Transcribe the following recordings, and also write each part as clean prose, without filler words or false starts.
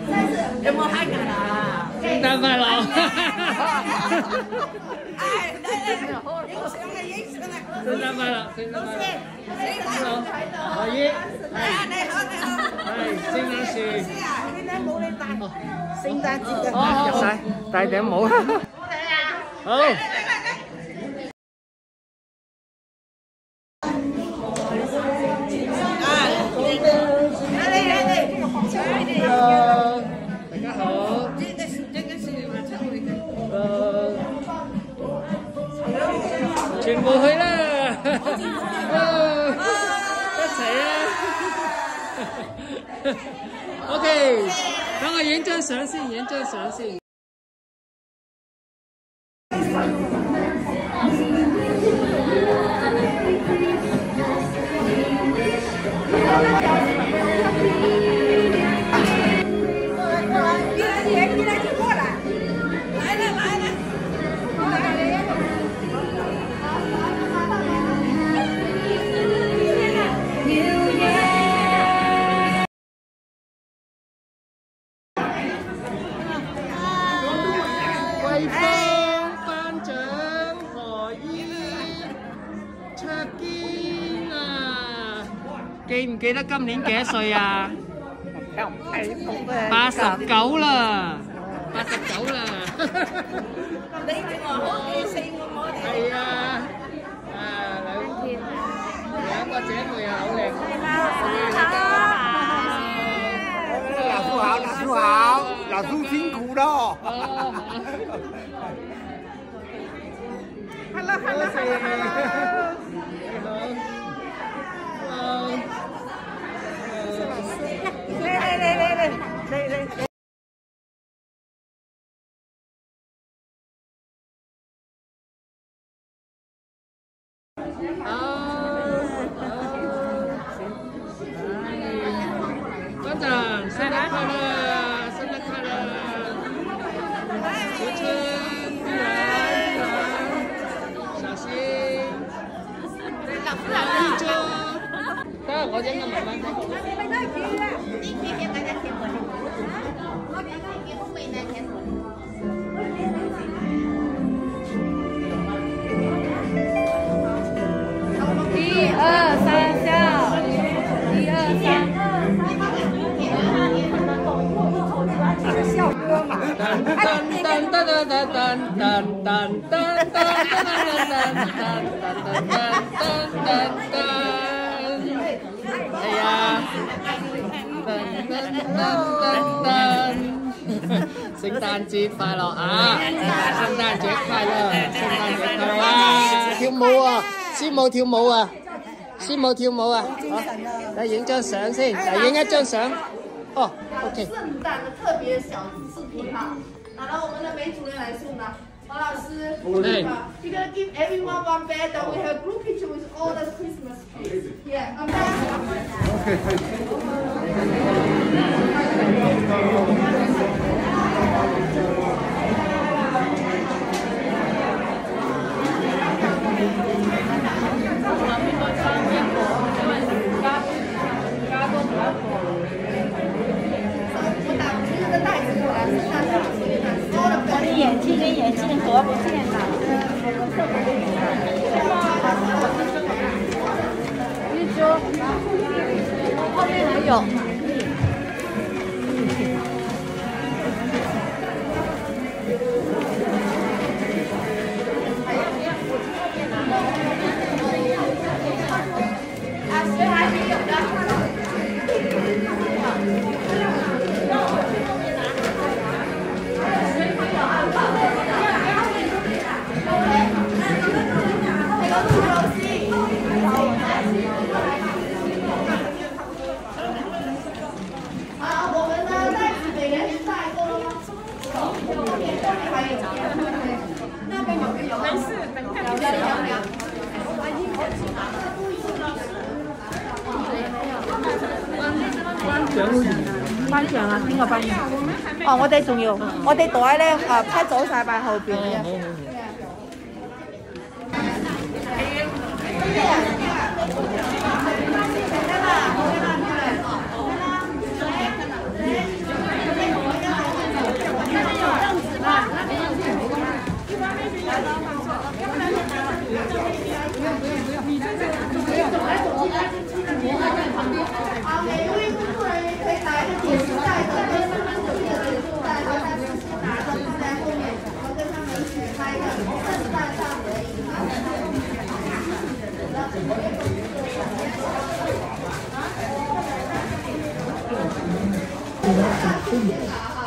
有冇嗨緊啊？ 聖誕快樂！ 哎，嚟，影相啊，影相啊！ 聖誕快樂，聖誕快樂！好，何姨，你好，係聖誕樹。聖誕帽你戴，聖誕節嘅，入晒，戴頂帽。好。 大家好，全部去啦，一齊啊 ！OK， 等我影張相先，影張相先。貴豐頒獎何姨卓堅啊！記唔記得今年幾多歲啊？89啦，89啦！ 你正話好記性我哋。係啊， 兩個姐妹啊，好靚。 老叔好，老叔辛苦了。 Hello。嚟。班长，生日快乐！生日快乐！秋春，玉兰，小心！一周，得我影個慢慢睇。1、2、3笑，1、2、3。 哎呀！聖誕節快樂啊！聖誕節快樂！聖誕節快樂啊！跳舞啊！師母跳舞啊！師母跳舞啊！好，嚟影張相先，嚟影一張相。哦 ，OK。聖誕的特別小視頻哈。好了，我們的梅主任來送啦。黃老師，對。We're gonna give everyone one bed, and we have group picture with all the Christmas trees. Yeah. Okay. 我的眼睛跟眼睛合不见了。你说，后面还有。谁还没有的？ 頒獎啊！邊個頒獎？哦，我哋仲要，我哋袋咧批走晒擺後邊嘅。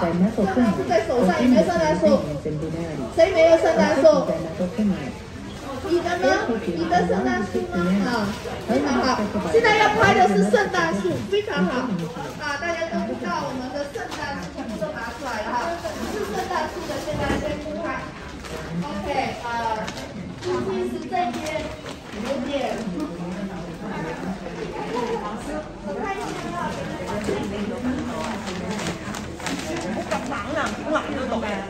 在手上，有没有圣诞树？谁没有圣诞树？你的呢？你的圣诞树呢？啊，非常好。现在要拍的是圣诞树，非常好。啊，大家都知道我们的圣诞树全部都拿出来了哈。是圣诞树的，现在先不看。OK， 其实这边有点。我看一下啊。冷啊，冷都凍嘅。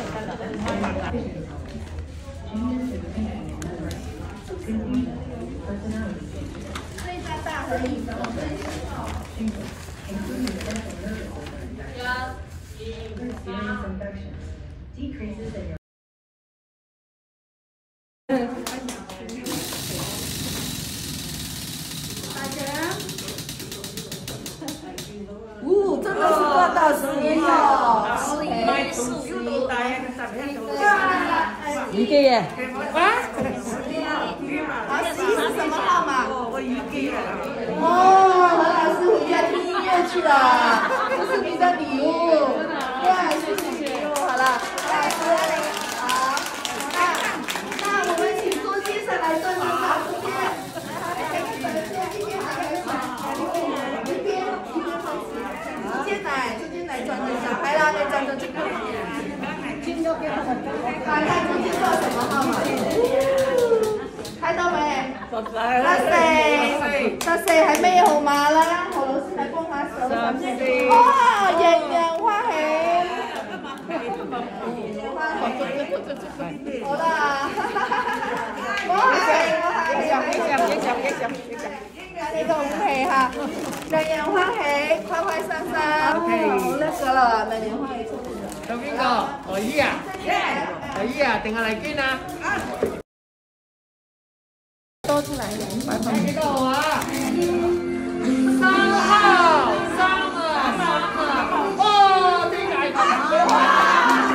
这一张大合影，真的是赚到10哦！買樹要到大啊！11度。耳機啊！啊，11是什麼號碼？我耳機啊！哦，何老師回家聽音樂去了，這是你的禮物。哇，謝謝。好了，老師，好，那我們請朱先生來做領導，朱先生。来啦，你站着这个。看看今天做什么号码？看到没？14係咩號碼啦？何老師嚟幫下手。哇，人人歡喜。好啦，呢個5期嚇，人人歡喜，快快生生。好叻㗎啦，人人歡喜。 到邊個？何姨啊？何姨啊？定係黎娟啊？ 多出來一點，擺放。 幾多號啊？3號，3啊！哦，啲大群。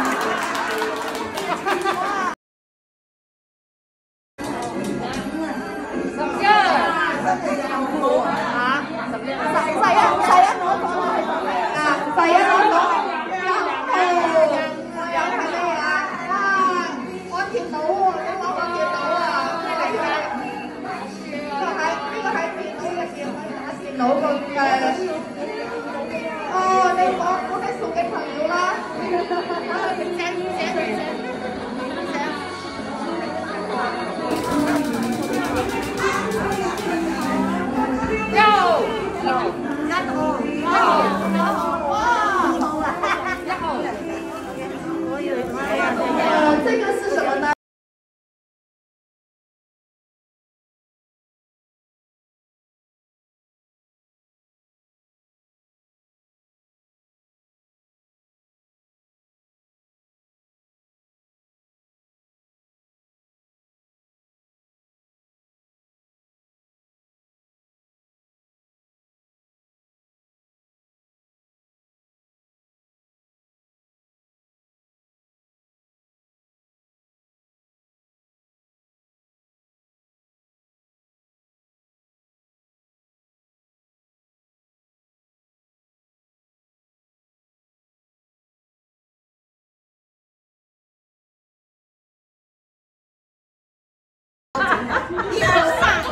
这个是什么呢？1、2、3。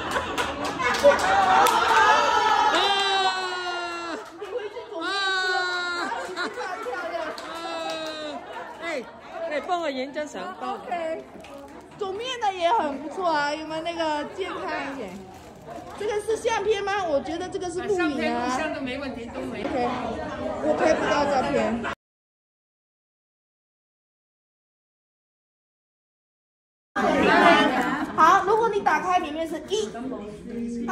帮我影张相。 OK， 煮面的也很不错啊，有没有那个健康一点？这个是相片吗？我觉得这个是录影啊。 相片都没问题，都没。 OK， 我拍不到照片。好，如果你打开里面是1、2、3、1，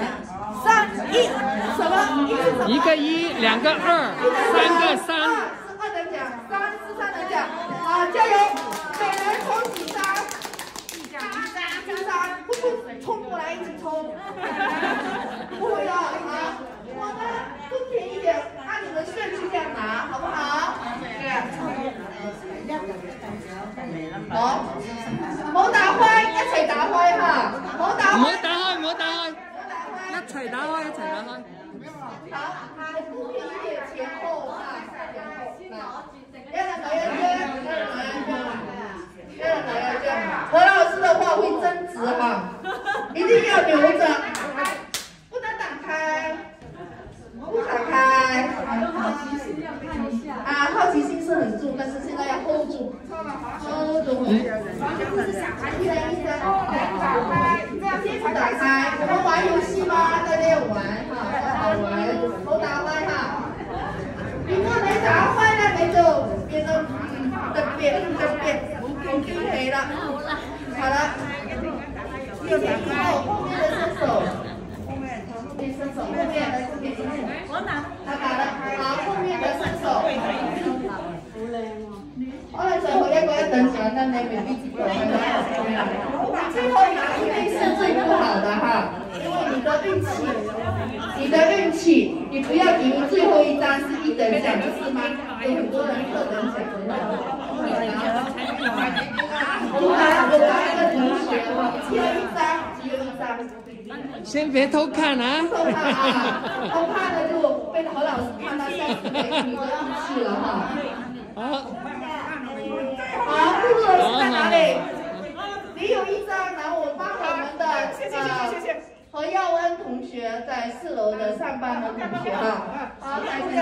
什么？1是什么 ？1个1，2个2，3个3。 是2等奖，3是3等奖。好，加油！每人抽几张？几张？不冲过来一起抽。不会的，好，我们公平一点，按你们顺序这样拿，好不好？好，冇打開，一齊打開嚇，冇打開， 唔好打開，唔好打開，一齊打開，一齊打開。 好，公平一點，前後啊，前後。 好了，一前一后，后面的伸手，后面伸手，后面来这边。他打了，好，后面的伸手。我哋最後一個一等獎單，你未必知道，係咪？最後拿一杯是最不好的哈，因為你的運氣，你不要以為最後一張是一等獎，不是嗎？有很多人二等獎。我拿一個同學，只有一張。 先別偷看啊！ 偷看啊！偷看了就被何老師看到，下次沒你的運氣了哈。好，步骤是在哪里？你有一張，然後我幫我們的何耀恩同學在4樓的上班的同學哈，好，來同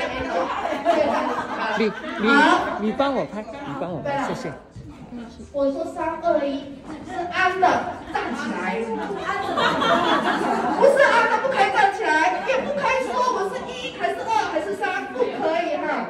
學， 你幫我拍，謝謝。 我說3、2、1，是安的站起來，不是安的不可以站起來，也不可以說我是1還是2還是3，不可以哈。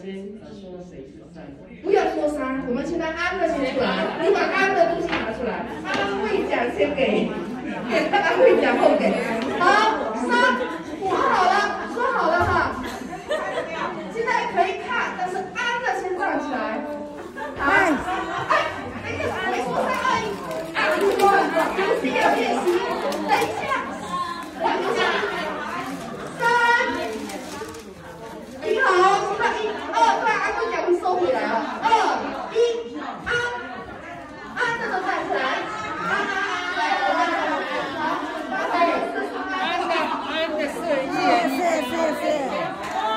不要說3，我們現在安的先出來，你把安的東西拿出來，安慰獎先給安慰獎後給。好，3，我說好了哈，現在可以看，但是安的先站起來。好，等一下，我說3、2、1，安的遊戲要練習，等一下，3，你好，數到1、2，對，安慰獎會收回來了，2、1，安的都站起來，安的是。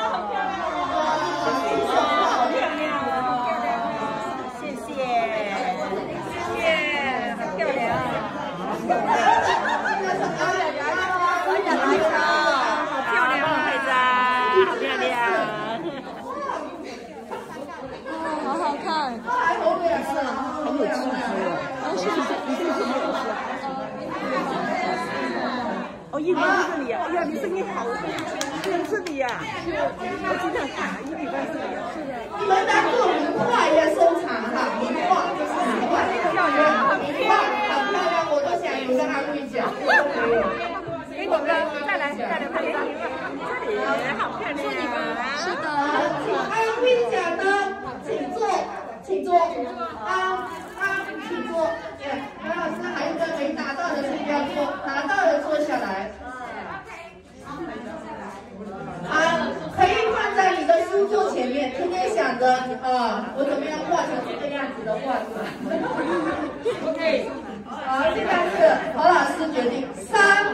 哦，1米半是你啊！哎呀，你声音好真是你呀！我经常看1米半是你啊！是的。 你们当做名画也收藏哈，名画就是名画，名画很漂亮，我都想有个安慰奖。 给我们再来拍一张，这里好漂亮啊！ 是的，请安慰奖的，请坐，请坐。何老师还有一个没拿到的是不要坐，拿到的坐下来。可以放在你的书桌前面，天天想着我怎么样画成这个样子的画出来。OK， 好，现在是何老师决定3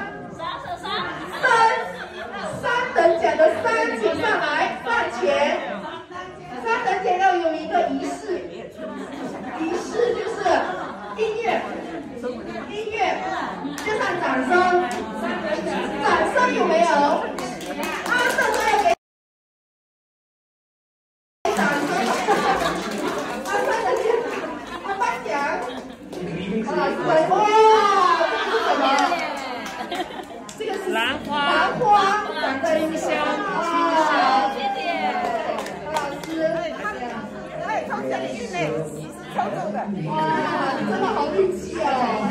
等奖的3，请上来饭前。3等奖要有一个仪式，就是音乐，接上掌声，有没有？安的都要给掌声，安的颁奖，何老师来，哇，这个是什么？兰花，长在清香，谢谢何老师，哎，从这里进来，抽中的，哇，你真的好运气哦！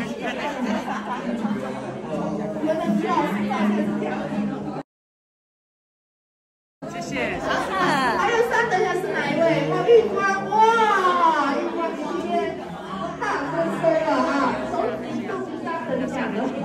我们的徐老师大概是这样。 謝謝。 還有3等獎是哪一位？玉光，哇，玉光今天大豐收了啊！手指都是3等獎了。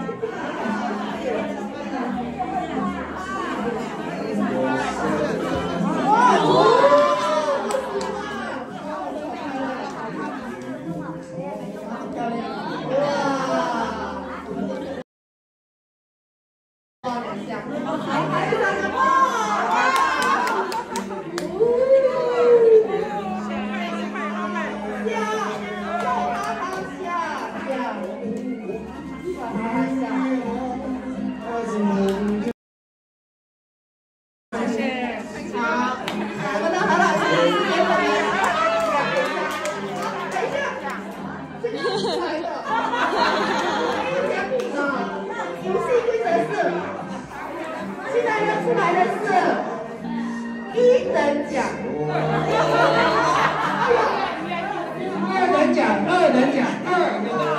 2等奖，2等奖，2。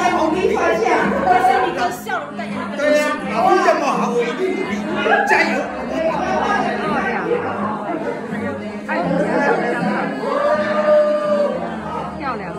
将努力方向。 但是你的笑容带给人的对呀，老师这么好，我一定努力，加油！ 漂亮。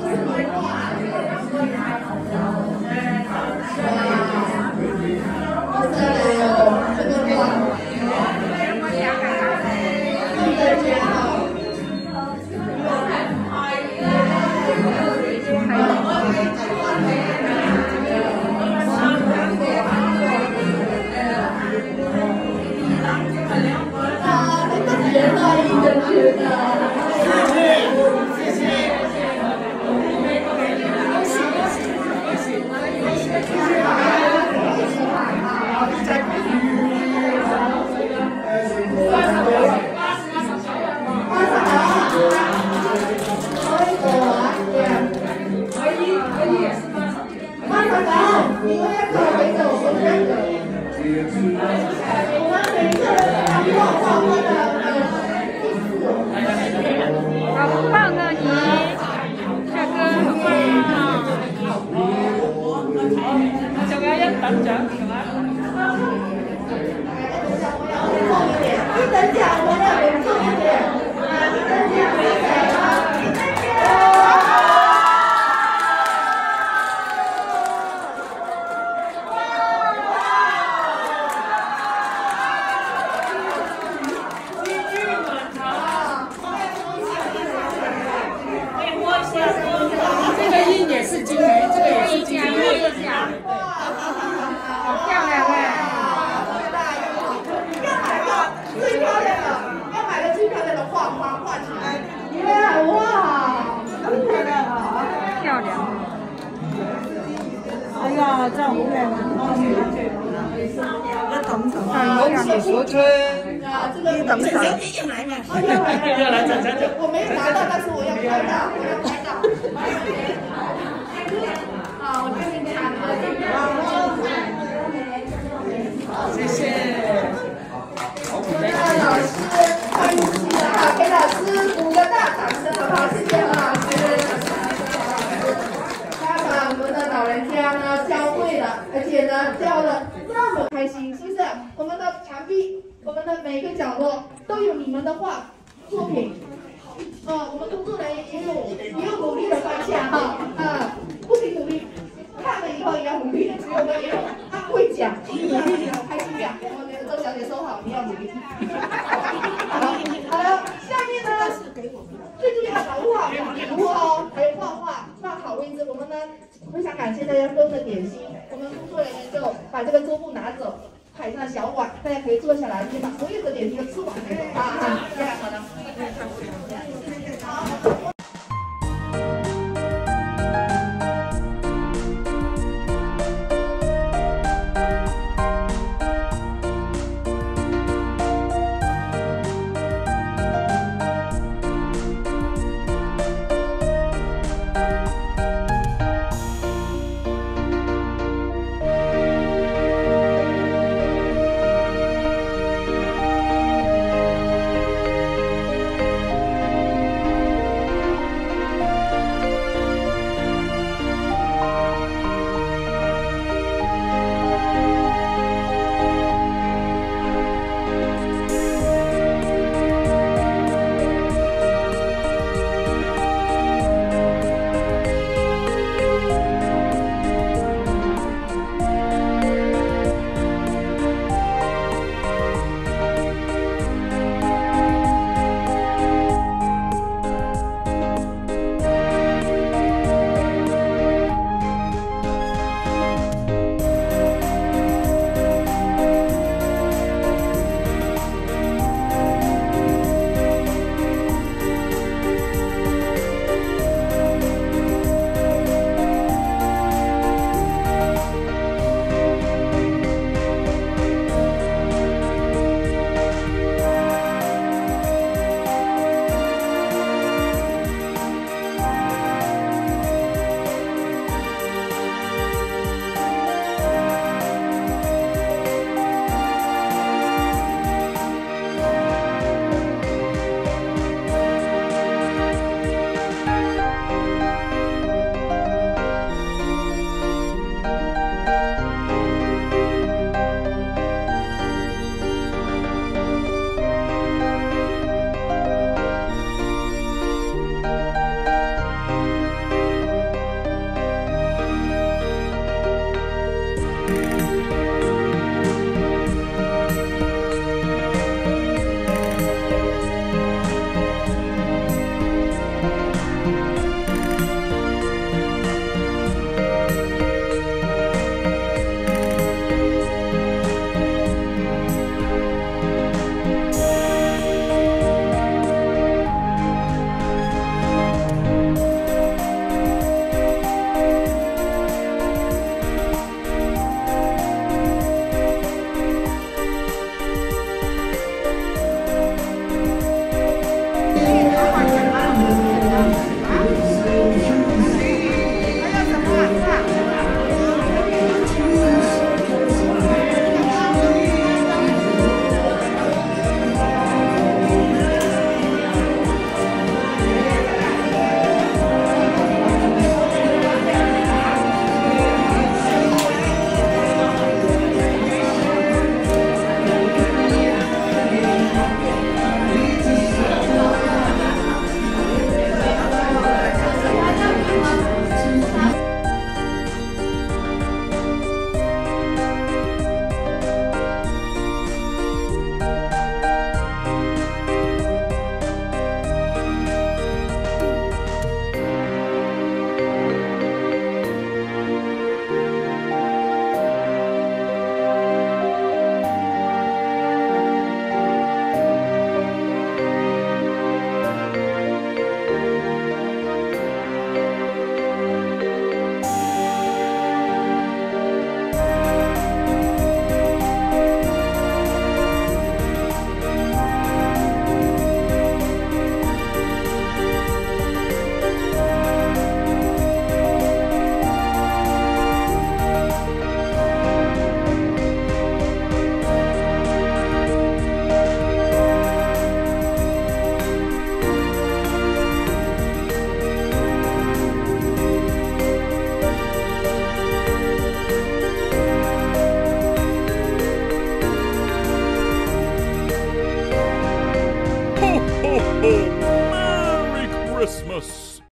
我没有拿到，但是我要拍到，我要拍到。好，我给你看。谢谢。老师，欢迎新的哈，给老师鼓个大掌声，好不好？谢谢老师。他把我们的老人家呢教会了，而且呢教了那么开心，是不是？我们的墙壁，我们的每个角落都有你们的画作品。我们工作人员也有努力的方向哈，不仅努力，看了以后也要努力，我们也有安慰奖，开心奖，我们周小姐收好，你要努力。好了，下面呢最重要的保护好礼物哦，还有画画放好位置。我们呢非常感谢大家分的点心，我们工作人员就把这个桌布拿走。摆上小碗，大家可以坐下来，先把所有的点心都吃完。非常好的。